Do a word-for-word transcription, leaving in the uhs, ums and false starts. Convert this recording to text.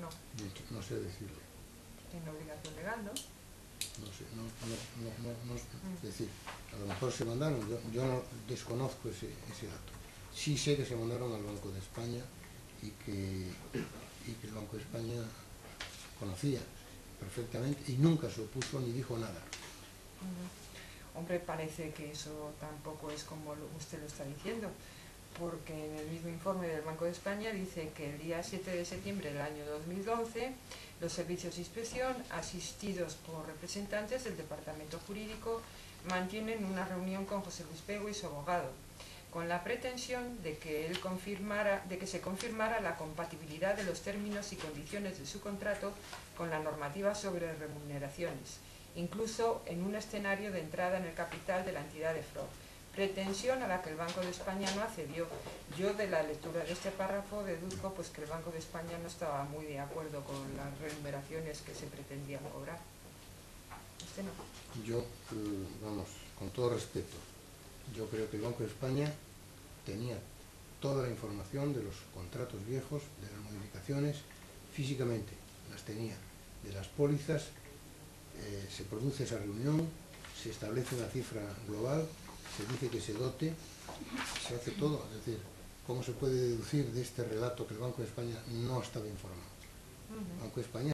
no? No, no sé decirlo. Tiene obligación legal, ¿no? No sé, no, no, no, no, no es decir, a lo mejor se mandaron, yo, yo no desconozco ese, ese dato. Sí sé que se mandaron al Banco de España y que, y que el Banco de España conocía perfectamente y nunca se opuso ni dijo nada. Uh-huh. Hombre, parece que eso tampoco es como usted lo está diciendo, porque en el mismo informe del Banco de España dice que el día siete de septiembre del año dos mil once los servicios de inspección, asistidos por representantes del Departamento Jurídico, mantienen una reunión con José Luis Pego y su abogado, con la pretensión de que, él confirmara, de que se confirmara la compatibilidad de los términos y condiciones de su contrato con la normativa sobre remuneraciones, incluso en un escenario de entrada en el capital de la entidad de F R O. Pretensión a la que el Banco de España no accedió. Yo, de la lectura de este párrafo, deduzco pues que el Banco de España no estaba muy de acuerdo con las remuneraciones que se pretendían cobrar. ¿Usted no? Yo, vamos, con todo respeto, yo creo que el Banco de España tenía toda la información de los contratos viejos, de las modificaciones, físicamente las tenía, de las pólizas, eh, se produce esa reunión, se establece una cifra global, se dice que se dote, se hace todo. Es decir, ¿cómo se puede deducir de este relato que el Banco de España no estaba informado? El Banco de España